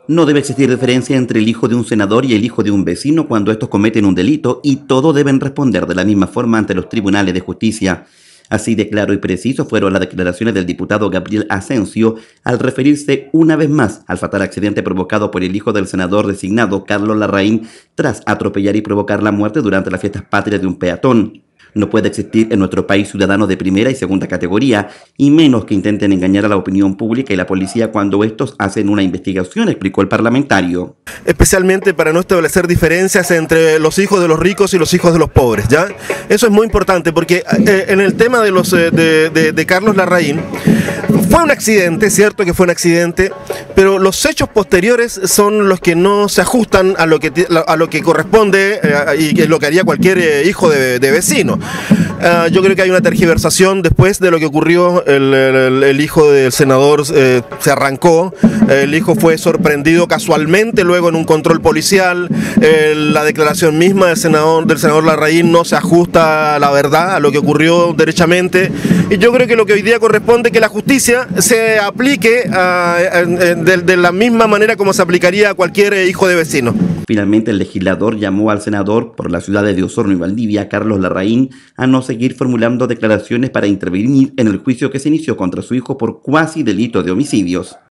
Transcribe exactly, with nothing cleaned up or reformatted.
No debe existir diferencia entre el hijo de un senador y el hijo de un vecino cuando estos cometen un delito y todos deben responder de la misma forma ante los tribunales de justicia. Así de claro y preciso fueron las declaraciones del diputado Gabriel Asensio al referirse una vez más al fatal accidente provocado por el hijo del senador designado Carlos Larraín tras atropellar y provocar la muerte durante las fiestas patrias de un peatón. No puede existir en nuestro país ciudadanos de primera y segunda categoría, y menos que intenten engañar a la opinión pública y la policía cuando estos hacen una investigación, explicó el parlamentario. Especialmente para no establecer diferencias entre los hijos de los ricos y los hijos de los pobres, ¿ya? Eso es muy importante porque eh, en el tema de, los, eh, de, de, de Carlos Larraín, fue un accidente, cierto que fue un accidente, pero los hechos posteriores son los que no se ajustan a lo que, a lo que corresponde eh, y lo que haría cualquier eh, hijo de, de vecino. Uh, yo creo que hay una tergiversación después de lo que ocurrió. El, el, el hijo del senador eh, se arrancó, el hijo fue sorprendido casualmente luego en un control policial. Eh, la declaración misma del senador, del senador Larraín no se ajusta a la verdad, a lo que ocurrió derechamente, y yo creo que lo que hoy día corresponde es que la justicia se aplique uh, de, de la misma manera como se aplicaría a cualquier hijo de vecino. Finalmente, el legislador llamó al senador por las ciudades de Osorno y Valdivia, Carlos Larraín, a no seguir formulando declaraciones para intervenir en el juicio que se inició contra su hijo por cuasi delito de homicidios.